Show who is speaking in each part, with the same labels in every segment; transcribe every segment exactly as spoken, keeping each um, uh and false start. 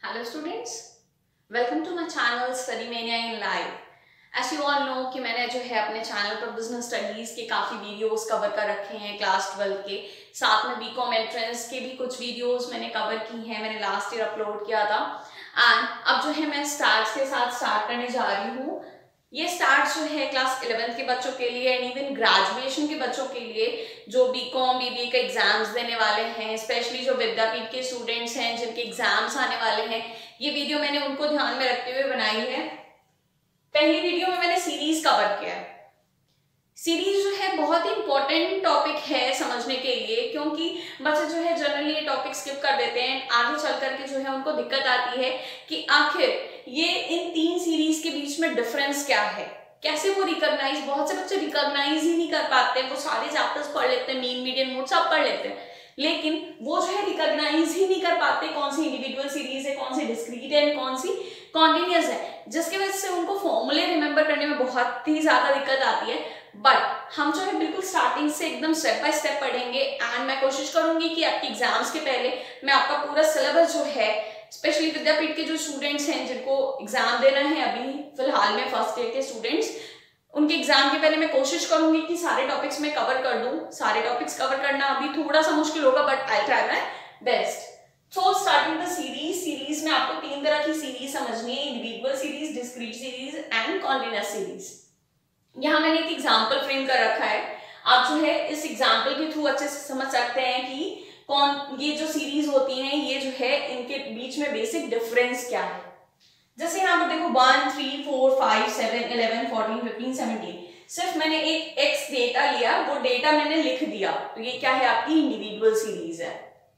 Speaker 1: Hello students, welcome to my channel Study Mania in Live. As you all know कि मैंने जो है अपने चैनल पर बिजनेस स्टडीज के काफ़ी वीडियोस कवर कर रखे हैं क्लास ट्वेल्व के, साथ में बीकॉम एंट्रेंस के भी कुछ वीडियोस मैंने कवर की हैं, मैंने लास्ट ईयर अपलोड किया था। एंड अब जो है मैं स्टार्ट के साथ स्टार्ट करने जा रही हूँ। ये स्टार्ट जो है क्लास इलेवेंथ के बच्चों के लिए एंड इवन ग्रेजुएशन के बच्चों के लिए जो बीकॉम बीबीए के एग्जाम्स देने वाले हैं, स्पेशली जो विद्यापीठ के स्टूडेंट्स हैं जिनके एग्जाम्स आने वाले हैं। ये वीडियो मैंने उनको ध्यान में रखते हुए बनाई है। पहली वीडियो में मैंने सीरीज कवर किया है। सीरीज जो है बहुत ही इंपॉर्टेंट टॉपिक है समझने के लिए, क्योंकि बच्चे जो है जनरली ये टॉपिक स्किप कर देते हैं। आगे चल करके जो है उनको दिक्कत आती है कि आखिर ये इन तीन सीरीज के बीच में डिफरेंस क्या है, कैसे वो रिकॉग्नाइज, बहुत से बच्चे रिकॉग्नाइज ही नहीं कर पाते। वो सारे चैप्टर्स पढ़ लेते हैं, मीन मीडियन मोड सब पढ़ लेते हैं, लेकिन वो जो है रिकॉग्नाइज ही नहीं कर पाते कौन सी इंडिविजुअल सीरीज है, कौन सी डिस्क्रीट है, कौन सी कॉन्टिन्यूअस है, जिसकी वजह से उनको फॉर्मूले रिमेंबर करने में बहुत ही ज्यादा दिक्कत आती है। बट हम जो है बिल्कुल स्टार्टिंग से एकदम स्टेप बाय स्टेप पढ़ेंगे एंड मैं कोशिश करूंगी कि आपके एग्जाम्स के पहले मैं आपका पूरा सिलेबस जो है, स्पेशली विद्यापीठ के जो स्टूडेंट्स हैं जिनको एग्जाम देना है अभी फिलहाल में फर्स्ट ईयर के स्टूडेंट्स, उनके एग्जाम के पहले मैं कोशिश करूंगी कि सारे टॉपिक्स मैं कवर कर दूं। सारे टॉपिक्स कवर करना अभी थोड़ा सा मुश्किल होगा, but I try my best. So starting the series series में आपको तीन तरह की सीरीज समझनी है, individual series, discrete series and continuous series. यहाँ मैंने एक एग्जाम्पल फ्रेम कर रखा है, आप जो है इस एग्जाम्पल के थ्रू अच्छे से समझ सकते हैं कि कौन ये जो सीरीज होती हैं ये जो है इनके बीच में बेसिक डिफरेंस क्या है। जैसे यहाँ पर देखो one three four five seven eleven fourteen fifteen seventeen, सिर्फ मैंने एक एक्स डेटा लिया, वो डेटा मैंने लिख दिया, तो ये क्या है आपकी इंडिविजुअल सीरीज है।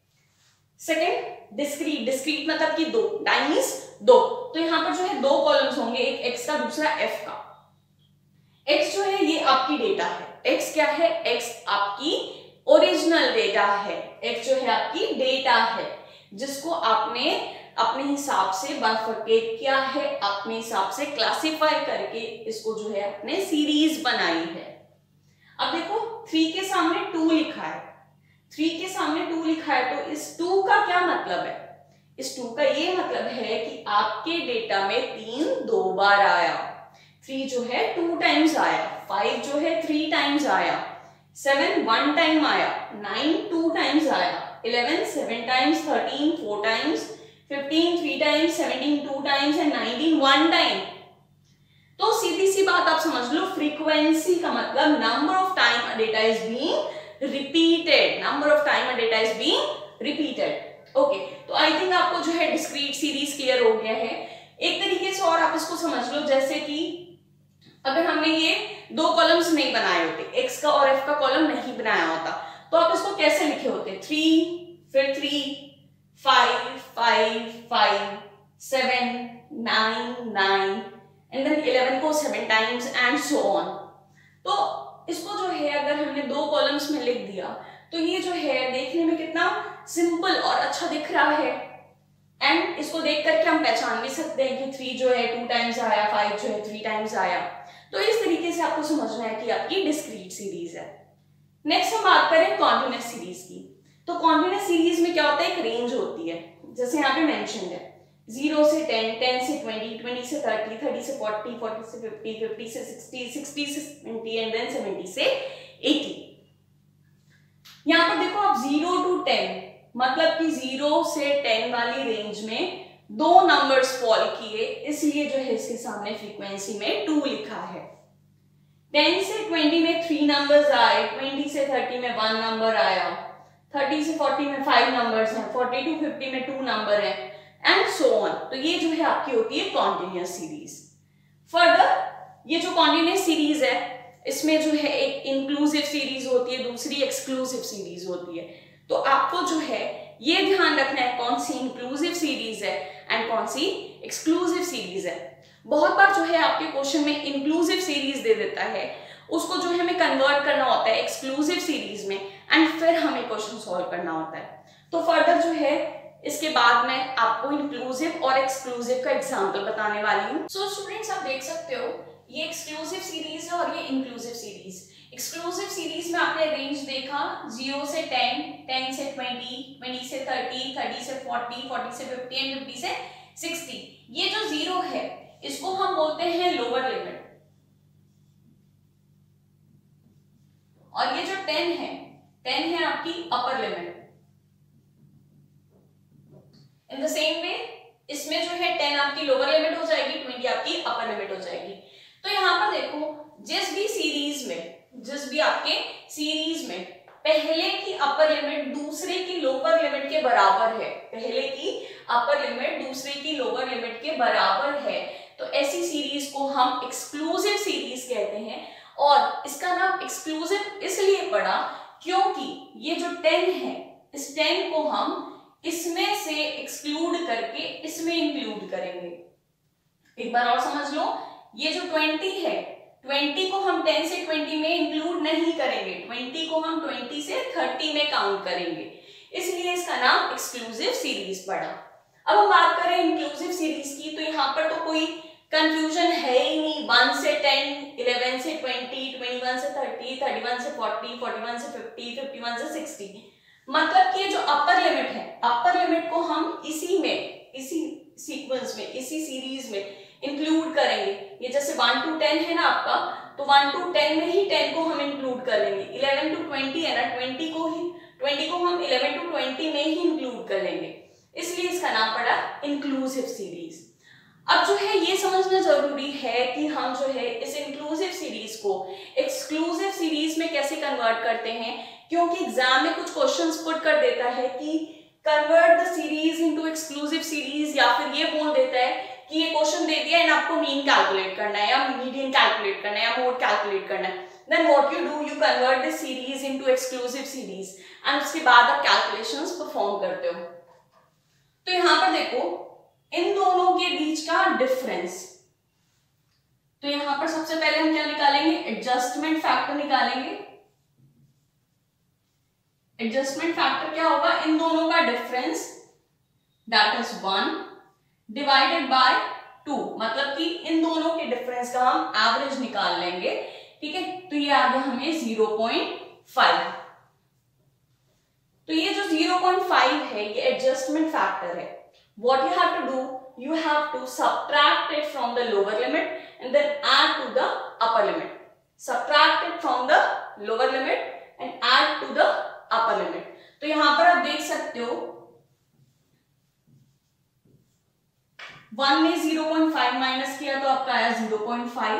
Speaker 1: सेकेंड डिस्क्रीट, डिस्क्रीट मतलब कि दो टाइम्स दो, तो यहाँ पर जो है दो कॉलम्स होंगे, एक एक्स का दूसरा एफ का। एक्स जो है ये आपकी डेटा है, एक्स क्या है, एक्स आपकी ओरिजिनल डेटा है, एक्स जो है आपकी डेटा है जिसको आपने अपने हिसाब से बाइफरकेट किया है, अपने हिसाब से क्लासिफाई करके इसको जो है अपने सीरीज बनाई है। अब देखो थ्री के सामने टू लिखा है, थ्री के सामने टू लिखा है, तो इस टू का क्या मतलब है, इस टू का ये मतलब है कि आपके डेटा में तीन दो बार आया, थ्री जो है टू टाइम्स आया, फाइव जो है थ्री टाइम्स आया, सेवन वन टाइम आया, नाइन टू टाइम्स आया, eleven seven times, thirteen four times, fifteen three times, seventeen two times and nineteen one time. तो सीधी सी बात आप समझ लो, फ्रीक्वेंसी का मतलब number of time a data is being repeated, number of time a data is being repeated. Okay, तो I think आपको जो है डिस्क्रीट सीरीज क्लियर हो गया है। एक तरीके से और आप इसको समझ लो, जैसे कि अगर हमने ये दो कॉलम्स नहीं बनाए होते, एक्स का और एफ का कॉलम नहीं बनाया होता, तो आप इसको कैसे लिखे होते, थ्री फिर three, five five five, seven nine nine and then eleven को seven times and so on. तो इसको जो है अगर हमने दो कॉलम्स में लिख दिया तो ये जो है देखने में कितना सिंपल और अच्छा दिख रहा है, एंड इसको देख करके हम पहचान भी सकते हैं कि थ्री जो है टू टाइम्स आया, फाइव जो है थ्री टाइम्स आया। तो इस तरीके से आपको समझना है कि आपकी डिस्क्रीट सीरीज है। नेक्स्ट हम बात करें कॉन्टिन्यूअस सीरीज की। तो कॉन्टिन्यूअस सीरीज में क्या होता है, एक रेंज होती है, जैसे यहाँ पे मेंशन्ड है, जीरो से टेन, टेन से ट्वेंटी, ट्वेंटी से थर्टी, थर्टी से फोर्टी, फोर्टी से फिफ्टी, फिफ्टी से सिक्सटी, सिक्सटी से सेवेंटी एंड देन सेवेंटी से एटी। यहाँ पर देखो आप जीरो टू टेन मतलब कि जीरो से टेन वाली रेंज में दो नंबर्स फॉल किए, इसलिए जो है इसके सामने फ्रीक्वेंसी में टू लिखा है। टेन से ट्वेंटी में थ्री नंबर्स आए, ट्वेंटी से थर्टी में वन नंबर आया, थर्टी से फोर्टी में फाइव नंबर्स हैं, फोर्टी टू फिफ्टी में टू नंबर है एंड सो ऑन। तो ये जो है आपकी होती है कॉन्टिन्यूअस सीरीज। फर्दर ये जो कॉन्टिन्यूअस सीरीज है इसमें जो है एक इंक्लूसिव सीरीज होती है, दूसरी एक्सक्लूसिव सीरीज होती है। तो आपको जो है ये ध्यान रखना है कौन सी इंक्लूसिव सीरीज है एंड कौन सी एक्सक्लूसिव सीरीज है। बहुत बार जो है आपके क्वेश्चन में इंक्लूसिव सीरीज दे देता है, उसको जो है हमें कन्वर्ट करना होता है एक्सक्लूसिव सीरीज में एंड फिर हमें क्वेश्चन सॉल्व करना होता है। तो फर्दर जो है इसके बाद मैं आपको इंक्लूसिव और एक्सक्लूसिव का एग्जाम्पल बताने वाली हूँ। सो स्टूडेंट्स आप देख सकते हो ये एक्सक्लूसिव सीरीज है और ये इंक्लूसिव सीरीज। एक्सक्लूसिव सीरीज में आपने रेंज देखा जीरो से टेन, टेन से ट्वेंटी, ट्वेंटी से थर्टी, थर्टी से फोर्टी, फोर्टी से फिफ्टी एंड फिफ्टी से सिक्सटी। ये जो जीरो है इसको हम बोलते हैं लोअर लिमिट, और ये जो टेन है, टेन है आपकी upper limit. In the same way इसमें जो है टेन आपकी लोअर लिमिट हो जाएगी, ट्वेंटी आपकी अपर लिमिट हो जाएगी। तो यहां पर देखो जिस भी सीरीज में, जिस भी आपके सीरीज में पहले की अपर लिमिट दूसरे की लोअर लिमिट के बराबर है, पहले की अपर लिमिट दूसरे की लोअर लिमिट के बराबर है, तो ऐसी सीरीज को हम एक्सक्लूसिव सीरीज कहते हैं। और इसका नाम एक्सक्लूसिव इसलिए पड़ा क्योंकि ये जो टेन है, इस टेन को हम इसमें से एक्सक्लूड करके इसमें इंक्लूड करेंगे। एक बार और समझ लो, ये जो ट्वेंटी है, ट्वेंटी को हम टेन से ट्वेंटी में इंक्लूड नहीं करेंगे, ट्वेंटी को हम ट्वेंटी से थर्टी में काउंट करेंगे, इसलिए इसका नाम एक्सक्लूसिव सीरीज पड़ा। अब हम बात करें इंक्लूसिव सीरीज की, तो यहाँ पर तो कोई कंफ्यूजन है ही नहीं। वन से टेन, इलेवन से ट्वेंटी, ट्वेंटी वन से थर्टी, थर्टी वन से फोर्टी, फोर्टी वन से फिफ्टी, फिफ्टी वन से सिक्सटी, मतलब कि ये जो अपर लिमिट है, अपर लिमिट को हम इसी में, इसी सीक्वेंस में, इसी सीरीज में इंक्लूड करेंगे। ये जैसे वन टू टेन है ना आपका, तो वन टू टेन में ही टेन को हम इंक्लूड कर लेंगे। इलेवन टू ट्वेंटी है ना, ट्वेंटी को ही ट्वेंटी को हम इलेवन टू ट्वेंटी में ही इंक्लूड कर लेंगे, इसलिए इसका नाम पड़ा इंक्लूसिव सीरीज। अब जो है ये समझना जरूरी है कि हम जो है इस इंक्लूसिव सीरीज को एक्सक्लूसिव सीरीज में कैसे कन्वर्ट करते हैं, क्योंकि एग्जाम में कुछ क्वेश्चंस पुट कर देता है कि convert the series into exclusive series, या फिर ये बोल देता है कि ये क्वेश्चन दे दिया एंड आपको मीन कैलकुलेट करना है, या मीडियन कैलकुलेट करना है, या मोड कैलकुलेट करना है। Then what you do, you convert this series into exclusive series and उसके बाद आप कैलकुलेशंस परफॉर्म करते हो। तो यहां पर देखो इन दोनों के बीच का डिफरेंस, तो यहां पर सबसे पहले हम क्या निकालेंगे, एडजस्टमेंट फैक्टर निकालेंगे। एडजस्टमेंट फैक्टर क्या होगा, इन दोनों का difference, that is one divided by two, मतलब कि इन दोनों के डिफरेंस का हम एवरेज निकाल लेंगे। ठीक है, तो ये आ गया हमें ज़ीरो पॉइंट फाइव। तो ये जो ज़ीरो पॉइंट फाइव है ये एडजस्टमेंट फैक्टर है। What you have to do, you have to subtract it from the lower limit and then add to the upper limit. Subtract it from the lower limit and add to the upper limit. तो यहां पर आप देख सकते हो one में zero point five minus किया तो आपका आया ज़ीरो पॉइंट फाइव।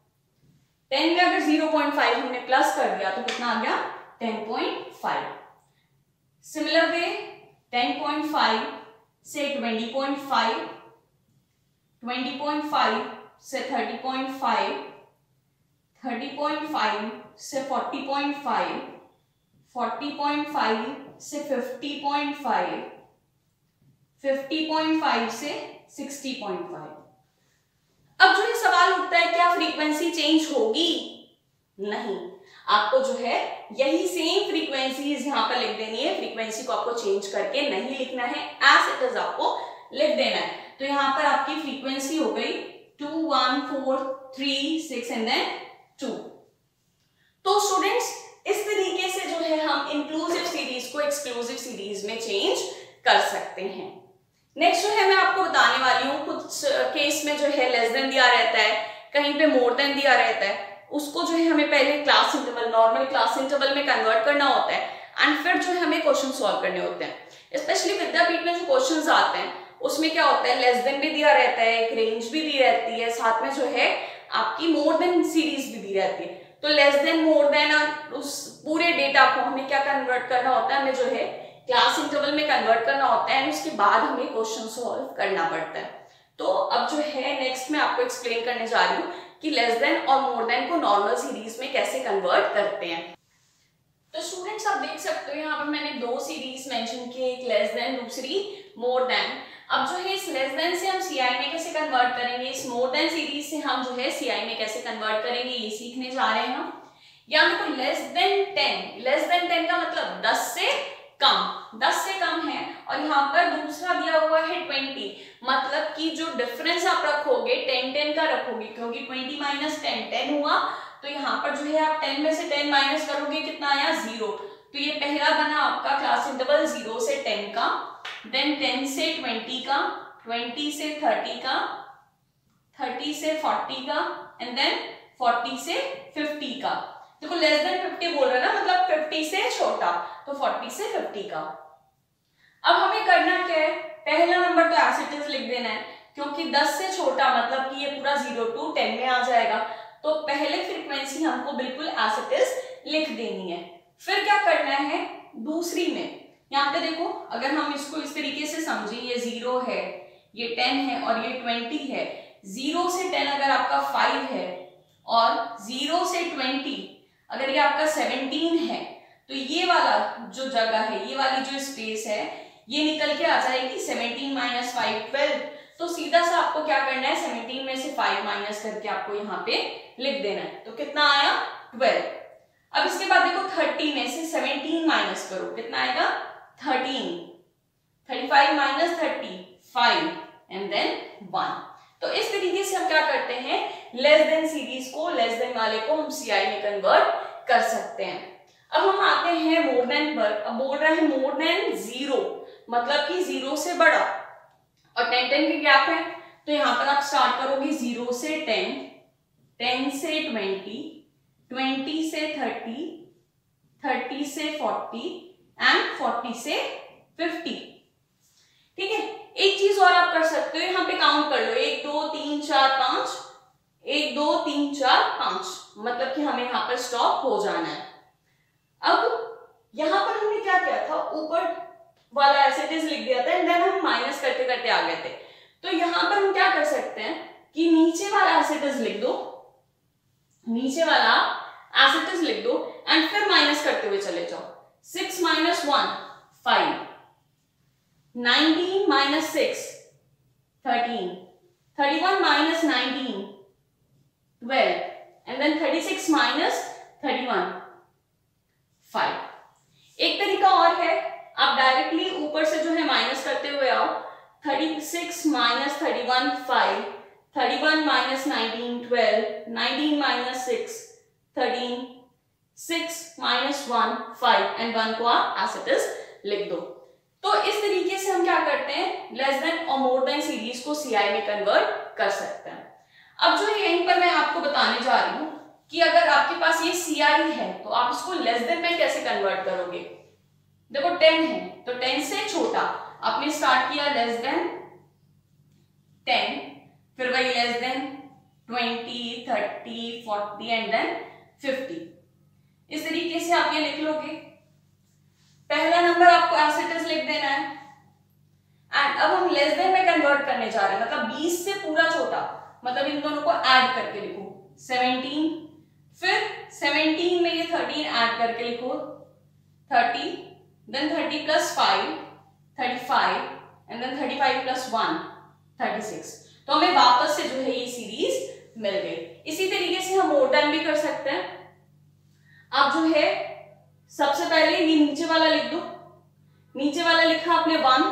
Speaker 1: टेन में अगर ज़ीरो पॉइंट फाइव हमने प्लस कर दिया तो कितना आ गया, ten point five. Similar way ten point five से twenty point five, twenty point five से thirty point five, thirty point five से forty point five, forty point five से fifty point five, fifty point five से sixty point five. अब जो ये सवाल उठता है क्या फ्रीक्वेंसी चेंज होगी? नहीं, आपको जो है यही सेम फ्रीक्वेंसीज यहां पर लिख देनी है। फ्रीक्वेंसी को आपको चेंज करके नहीं लिखना है, एज इट इज आपको लिख देना है। तो यहां पर आपकी फ्रीक्वेंसी हो गई two one four three six and then two. तो स्टूडेंट्स इस तरीके से जो है हम इंक्लूसिव सीरीज को एक्सक्लूसिव सीरीज में चेंज कर सकते हैं। नेक्स्ट जो है मैं आपको बताने वाली हूँ, कुछ केस में जो है लेस देन दिया रहता है, कहीं पे मोर देन दिया रहता है, उसको जो है हमें पहले class interval, normal class interval में कन्वर्ट करना होता है एंड फिर जो है हमें क्वेश्चन सॉल्व करने होते हैं। स्पेशली विद्यापीठ में जो क्वेश्चंस आते हैं उसमें क्या होता है, लेस देन भी दिया रहता है, एक रेंज भी दी रहती है, साथ में जो है आपकी मोर देन सीरीज भी दी रहती है। तो लेस देन, मोर देन और उस पूरे डेटा को हमें क्या कन्वर्ट करना होता है, हमें जो है क्लास इंटरवल में कन्वर्ट करना होता है एंड उसके बाद हमें क्वेश्चन सॉल्व करना पड़ता है। तो अब जो है नेक्स्ट मैं आपको एक्सप्लेन करने जा रही हूँ कि लेस देन और मोर देन को नॉर्मल सीरीज में कैसे कन्वर्ट करते हैं। तो स्टूडेंट्स आप देख सकते हो यहाँ पर मैंने दो सीरीज मेंशन की, एक लेस देन, दूसरी मोर देन। अब जो है इस लेस देन से हम सीआई में कैसे कन्वर्ट करेंगे, इस मोर देन सीरीज से हम जो है सीआई में कैसे कन्वर्ट करेंगे, ये सीखने जा रहे हैं हम। या देखो less than ten, less than ten का मतलब दस से कम, दस से कम है, और यहाँ पर दूसरा दिया हुआ है ट्वेंटी, मतलब कि जो डिफरेंस आप रखोगे टेन टेन का रखोगे, क्योंकि ट्वेंटी माइनस टेन टेन हुआ, तो यहाँ पर जो है आप टेन में से टेन माइनस करोगे, कितना आया, जीरो। तो ये पहला बना आपका क्लास इंटरवल जीरो से टेन का, देन टेन से ट्वेंटी का, ट्वेंटी से थर्टी का, थर्टी से फोर्टी का, एंड देन फोर्टी से फिफ्टी का। देखो लेस देन फिफ्टी बोल रहा है ना, मतलब फिफ्टी से छोटा, तो फोर्टी से फिफ्टी का। अब हमें करना क्या है, पहला नंबर तो एज इट इज लिख देना है, क्योंकि दस से छोटा मतलब कि ये पूरा जीरो टू टेन में आ जाएगा, तो पहले फ्रीक्वेंसी हमको बिल्कुल एज इट इज लिख देनी है। फिर क्या करना है, दूसरी में यहाँ पे देखो, अगर हम इसको इस तरीके से समझें, ये जीरो है, ये टेन है और ये ट्वेंटी है। जीरो से टेन अगर आपका फाइव है और जीरो से ट्वेंटी अगर ये आपका सेवनटीन है, तो ये वाला जो जगह है, ये वाली जो स्पेस है, ये निकल के आ जाएगी सेवनटीन माइनस फाइव, ट्वेल्व। तो सीधा सा आपको क्या करना है, सेवनटीन में से फाइव माइनस करके आपको यहाँ पे लिख देना है। तो कितना आया, ट्वेल्व। अब इसके बाद देखो थर्टी में से सेवनटीन माइनस करो, कितना आएगा, thirteen. Thirty five minus thirty, five, and then one. तो इस तरीके से हम क्या करते हैं, लेस देन सीरीज को, लेस देन वाले को हम सीआई में कन्वर्ट कर सकते हैं। अब हम आते हैं मोर देन पर। अब बोल रहे हैं मोर देन जीरो, मतलब कि जीरो से बड़ा, और टेन टेन के गैप है, तो यहां पर आप स्टार्ट करोगे जीरो से टेन, टेन से ट्वेंटी, ट्वेंटी से थर्टी, थर्टी से फोर्टी, एंड फोर्टी से फिफ्टी। ठीक है, एक चीज और आप कर सकते हो, यहाँ पे काउंट कर लो, एक दो तीन चार पांच, एक दो तीन चार पांच, मतलब कि हमें यहाँ पर स्टॉप हो जाना है। अब यहाँ पर हमने क्या किया था, ऊपर वाला एज इट इज लिख दिया था, एंड देन हम माइनस करते करते आ गए थे। तो यहाँ पर हम क्या कर सकते हैं कि नीचे वाला एज इट इज लिख दो, नीचे वाला एज इट इज लिख दो, एंड फिर माइनस करते हुए चले जाओ। Six minus one, five, nineteen minus six, thirteen, thirty one minus nineteen, twelve, and then thirty six minus thirty one, five. एक तरीका और है, आप डायरेक्टली ऊपर से जो है माइनस करते हुए आओ, thirty six minus thirty one, five, thirty one minus nineteen, twelve, nineteen minus six, thirteen, six minus one, five, and one को आप एज इट इज लिख दो। तो इस तरीके से हम क्या करते हैं, लेस देन और मोर देन सीरीज को सीआई में कन्वर्ट कर सकते हैं। अब जो है यहीं पर मैं आपको बताने जा रही हूं कि अगर आपके पास ये सीआई है तो आप इसको लेस देन में कैसे कन्वर्ट करोगे। देखो टेन है, तो टेन से छोटा आपने स्टार्ट किया लेस देन टेन, फिर वही less than twenty, thirty, forty, and then fifty. इस तरीके से आप ये लिख लोगे। पहला नंबर आपको एज इट इज लिख देना है, एंड अब हम लेस देन में कन्वर्ट करने जा रहे हैं, मतलब बीस से पूरा छोटा, मतलब इन दोनों को ऐड करके लिखो, सेवनटीन, फिर सेवनटीन में ये थर्टीन ऐड करके लिखो, thirty, then thirty plus five, thirty five, and then thirty five plus one, thirty six. तो हमें वापस से जो है ये सीरीज मिल गई। इसी तरीके से हम मोर देन भी कर सकते हैं। आप जो है सबसे पहले ये नीचे वाला लिख दो, नीचे वाला लिखा आपने one,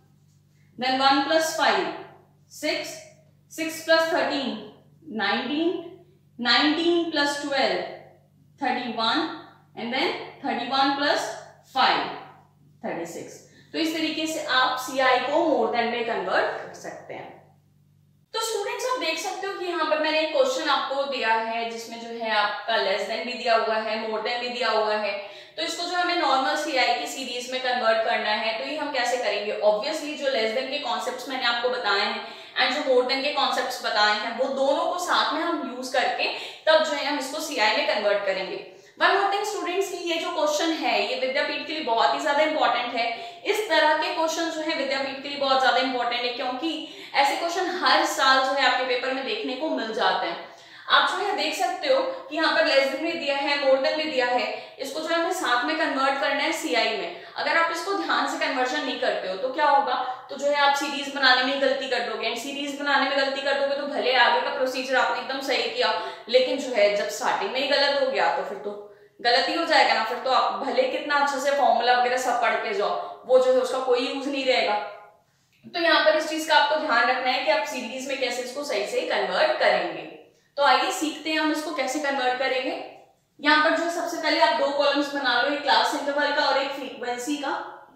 Speaker 1: then one plus five, six, six plus thirteen, nineteen, nineteen plus twelve, thirty one, and then thirty one plus five, thirty six. तो इस तरीके से आप सीआई को मोर देन में कन्वर्ट कर सकते हैं। तो स्टूडेंट्स आप देख सकते हो कि यहाँ पर मैंने एक क्वेश्चन आपको दिया है जिसमें जो है आपका लेस देन भी दिया हुआ है, मोर देन भी दिया हुआ है। तो इसको जो हमें नॉर्मल सीआई की सीरीज में कन्वर्ट करना है, तो ये हम कैसे करेंगे। ऑब्वियसली जो लेस देन के कॉन्सेप्ट्स मैंने आपको बताए हैं एंड जो मोर देन के कॉन्सेप्ट्स बताए हैं, वो दोनों को साथ में हम यूज करके तब जो है हम इसको सीआई में कन्वर्ट करेंगे। वन मोर थिंग स्टूडेंट्स की ये जो क्वेश्चन है ये विद्यापीठ के लिए बहुत ही ज्यादा इंपॉर्टेंट है। इस तरह के क्वेश्चन जो है विद्यापीठ के लिए बहुत ज्यादा इंपॉर्टेंट है, क्योंकि ऐसे क्वेश्चन हर साल जो है आपके पेपर में देखने को मिल जाते हैं। आप जो है देख सकते हो कि यहाँ पर लेस देन भी दिया है, मोर देन भी दिया है, इसको जो है हमें साथ में कन्वर्ट करना है सीआई में। अगर आप इसको ध्यान से कन्वर्जन नहीं करते हो तो क्या होगा, तो जो है आप सीरीज बनाने में गलती कर दोगे, एंड सीरीज बनाने में गलती कर दोगे तो भले आगे का प्रोसीजर आपने एकदम सही किया, लेकिन जो है जब स्टार्टिंग में ही गलत हो गया तो फिर तो गलती हो जाएगा ना, फिर तो आप भले कितना अच्छे से फॉर्मूला वगैरह सब पढ़ के जाओ, वो जो है उसका कोई यूज नहीं रहेगा। तो यहाँ पर इस चीज का आपको ध्यान रखना है कि आप सीरीज में कैसे इसको सही से कन्वर्ट करेंगे। तो तो आइए सीखते हैं हम इसको कैसे कन्वर्ट करेंगे। यहाँ पर जो सबसे पहले आप दो कॉलम्स बना लो, एक क्लास इंटरवल का और एक फ्रीक्वेंसी का।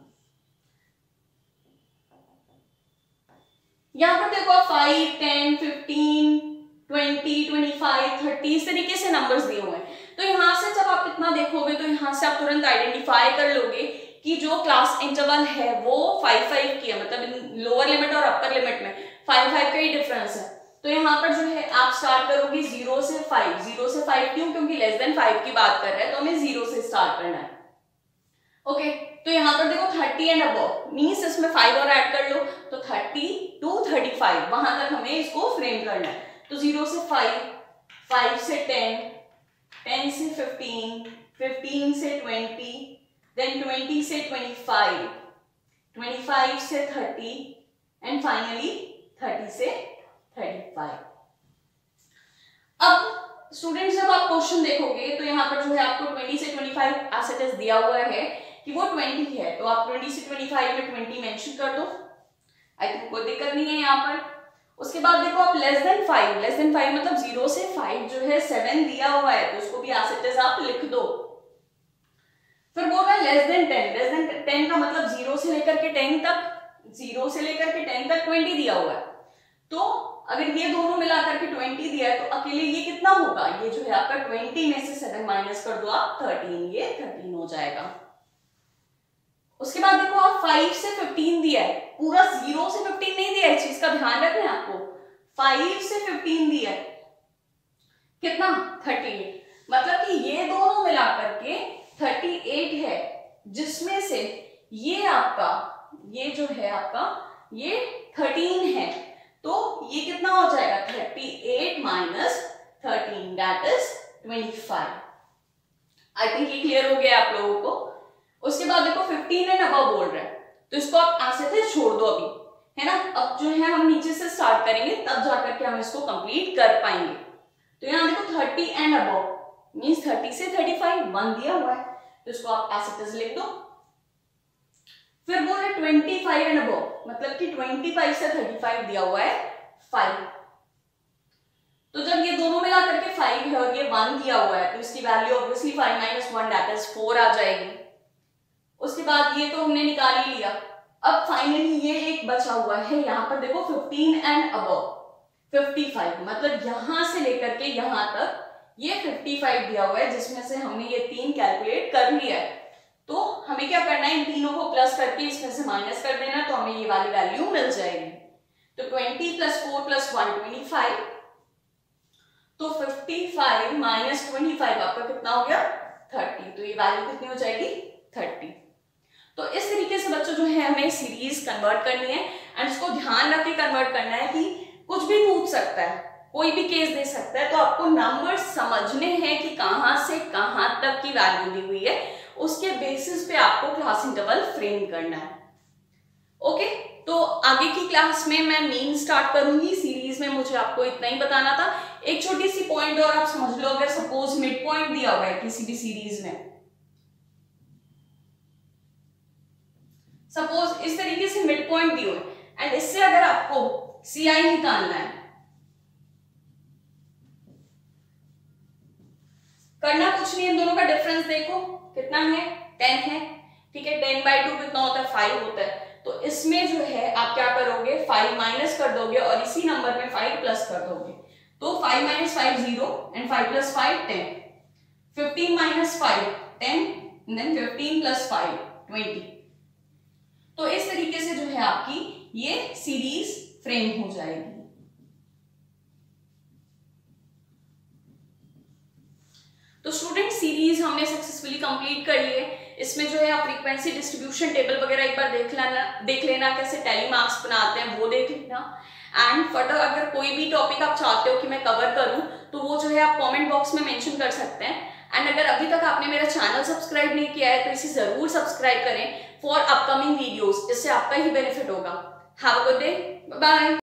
Speaker 1: यहाँ पर देखो five, ten, fifteen, twenty, twenty five, thirty इस तरीके से नंबर्स दिए हुए हैं। तो यहाँ से जब आप इतना देखोगे तो यहाँ से आप तुरंत आइडेंटिफाई कर लोगे कि जो क्लास इंटरवल है वो फाइव फाइव की है, मतलब लोअर लिमिट और अपर लिमिट में फाइव फाइव का ही डिफरेंस है। तो यहाँ पर जो है आप स्टार्ट करोगे जीरो से फाइव। जीरो से फाइव क्यों? क्योंकि लेस देन फाइव की बात कर रहे हैं तो हमें जीरो से स्टार्ट करना है। ओके, तो यहाँ पर देखो थर्टी एंड अबव मीन्स इसमें फाइव और ऐड कर लो, तो थर्टी टू थर्टी फाइव वहां तक हमें इसको फ्रेम करना है। तो जीरो से फाइव, फाइव से टेन, टेन से फिफ्टीन, फिफ्टीन से ट्वेंटी, देन ट्वेंटी से ट्वेंटी फाइव, ट्वेंटी फाइव से थर्टी एंड फाइनली थर्टी से थर्टी फाइव। अब स्टूडेंट्स जब आप क्वेश्चन देखोगे तो यहाँ पर जो है आपको ट्वेंटी से twenty five as it is दिया हुआ है कि वो ट्वेंटी है, तो आप ट्वेंटी से ट्वेंटी फाइव में ट्वेंटी मेंशन कर दो। आई थिंक कोई दिक्कत नहीं है यहाँ पर। उसके बाद देखो आप less than five, less than five मतलब जीरो से फाइव जो है सेवन दिया हुआ है तो उसको भी एज इट इज आप लिख दो। फिर बोल रहा है less than ten, less than ten का मतलब जीरो से लेकर के टेन तक, जीरो से लेकर के टेन तक ट्वेंटी दिया हुआ है। तो अगर ये दोनों मिलाकर के ट्वेंटी दिया है तो अकेले ये कितना होगा? ये जो है आपका ट्वेंटी में से सेवन माइनस कर दो आप थर्टीन, ये थर्टीन हो जाएगा। उसके बाद देखो आप फाइव से फिफ्टीन दिया है, पूरा जीरो से फिफ्टीन नहीं दिया है, इस चीज का ध्यान रखना है आपको। फाइव से फिफ्टीन दिया है, कितना? थर्टी एट, मतलब कि ये दोनों मिलाकर के थर्टी एट है, जिसमें से ये आपका ये जो है आपका ये थर्टीन है, तो ये कितना हो जाएगा? Thirty eight minus thirteen that is twenty five. I think ये क्लियर हो गया आप लोगों को। उसके बाद देखो फिफ्टीन एंड अबव बोल रहे हैं तो इसको आप ऐसे थे छोड़ दो अभी, है ना। अब जो है हम नीचे से स्टार्ट करेंगे तब जाकर के हम इसको कंप्लीट कर पाएंगे। तो यहाँ देखो thirty and above means thirty से थर्टी फाइव, वन दिया हुआ है तो इसको आप ऐसे लिख दो। फिर बोल रहे ट्वेंटी फाइव एंड अबव मतलब कि ट्वेंटी फाइव से थर्टी फाइव दिया हुआ है फाइव। तो जब ये दोनों मिला करके फाइव है और ये वन दिया हुआ है तो इसकी value obviously five minus one that is four आ जाएगी। उसके बाद ये तो हमने निकाल ही लिया। अब फाइनली ये एक बचा हुआ है, यहाँ पर देखो fifteen and above fifty five, मतलब यहां से लेकर के यहां तक ये फिफ्टी फाइव दिया हुआ है, जिसमें से हमने ये तीन कैलकुलेट कर लिया है। तो हमें क्या करना है, इन तीनों को प्लस करके इसमें से माइनस कर देना, तो हमें ये वाली वैल्यू मिल जाएगी। तो twenty plus four plus one twenty five, तो fifty five minus twenty five आपका कितना हो गया? थर्टी। तो ये वैल्यू कितनी हो जाएगी? थर्टी। तो इस तरीके से बच्चों जो है हमें सीरीज कन्वर्ट करनी है एंड इसको ध्यान रख के कन्वर्ट करना है कि कुछ भी पूछ सकता है, कोई भी केस दे सकता है, तो आपको नंबर समझने हैं कि कहां से कहां तक की वैल्यू दी हुई है, उसके बेसिस पे आपको क्लास इंटरवल फ्रेम करना है। ओके, तो आगे की क्लास में मैं मीन स्टार्ट करूंगी। सीरीज में मुझे आपको इतना ही बताना था। एक छोटी सी पॉइंट और आप समझ लो, अगर सपोज मिड पॉइंट दिया हुआ है किसी भी सीरीज में, सपोज इस तरीके से मिड पॉइंट दिए हुए एंड इससे अगर आपको सी आई निकालना है, करना कुछ नहीं, इन दोनों का डिफरेंस देखो कितना है, टेन है, ठीक है। टेन बाई टू कितना होता है? फाइव होता है। तो इसमें जो है आप क्या करोगे, फाइव माइनस कर दोगे और इसी नंबर में फाइव प्लस कर दोगे। तो five minus five zero and five plus five ten, fifteen minus five ten, then fifteen plus five twenty. तो इस तरीके से जो है आपकी ये सीरीज फ्रेम हो जाएगी। तो स्टूडेंट सीरीज हमने सक्सेसफुली कंप्लीट कर ली है। इसमें जो है आप फ्रीक्वेंसी डिस्ट्रीब्यूशन टेबल वगैरह एक बार देख लेना देख लेना कैसे टैली मार्क्स बनाते हैं वो देख लेना। एंड फर्दर अगर कोई भी टॉपिक आप चाहते हो कि मैं कवर करूं तो वो जो है आप कमेंट बॉक्स में मेंशन कर सकते हैं। एंड अगर अभी तक आपने मेरा चैनल सब्सक्राइब नहीं किया है तो इसे जरूर सब्सक्राइब करें फॉर अपकमिंग वीडियोस, इससे आपका ही बेनिफिट होगा। Have a good day, bye bye.